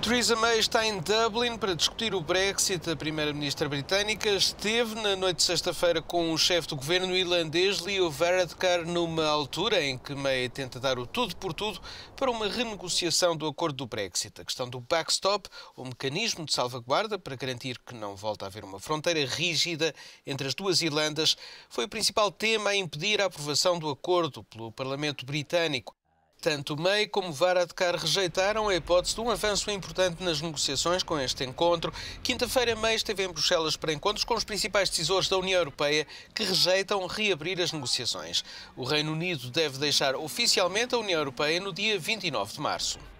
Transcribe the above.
Theresa May está em Dublin para discutir o Brexit. A primeira-ministra britânica esteve na noite de sexta-feira com o chefe do governo irlandês, Leo Varadkar, numa altura em que May tenta dar o tudo por tudo para uma renegociação do acordo do Brexit. A questão do backstop, o mecanismo de salvaguarda para garantir que não volta a haver uma fronteira rígida entre as duas Irlandas, foi o principal tema a impedir a aprovação do acordo pelo Parlamento britânico. Tanto May como Varadkar rejeitaram a hipótese de um avanço importante nas negociações com este encontro. Quinta-feira, May esteve em Bruxelas para encontros com os principais decisores da União Europeia que rejeitam reabrir as negociações. O Reino Unido deve deixar oficialmente a União Europeia no dia 29 de março.